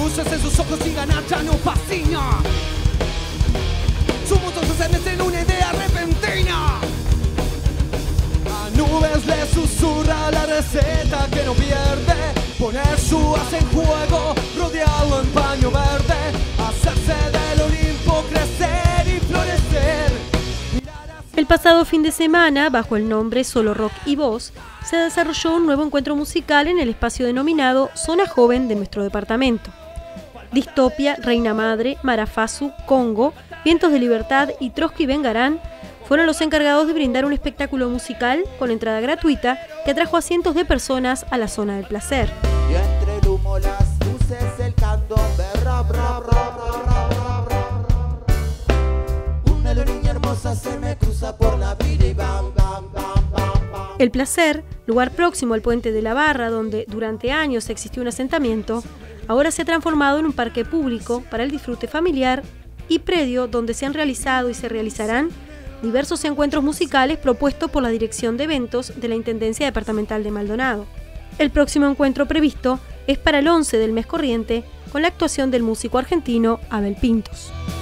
luces en sus ojos y ganar ya no fascina. Su mundo se mece en una idea repentina. A nubes le susurra la receta que no pierde. Poner su as en juego, rodearlo en paño verde. Hacerse del Olimpo crecer y florecer. El pasado fin de semana, bajo el nombre Solo Rock y Voz, se desarrolló un nuevo encuentro musical en el espacio denominado Zona Joven de nuestro departamento. Distopia, Reina Madre, Marafazu, Congo, Vientos de Libertad y Trotsky Vengarán fueron los encargados de brindar un espectáculo musical con entrada gratuita que atrajo a cientos de personas a la zona del placer. Y entre el humo, las luces, el candombe, rap, rap, rap, rap, rap, rap. Una niña hermosa se me cruza por la vida y bam, bam, bam, bam, bam. El Placer, lugar próximo al puente de la Barra, donde durante años existió un asentamiento, ahora se ha transformado en un parque público para el disfrute familiar y predio donde se han realizado y se realizarán diversos encuentros musicales propuestos por la Dirección de Eventos de la Intendencia Departamental de Maldonado. El próximo encuentro previsto es para el 11 del mes corriente, con la actuación del músico argentino Abel Pintos.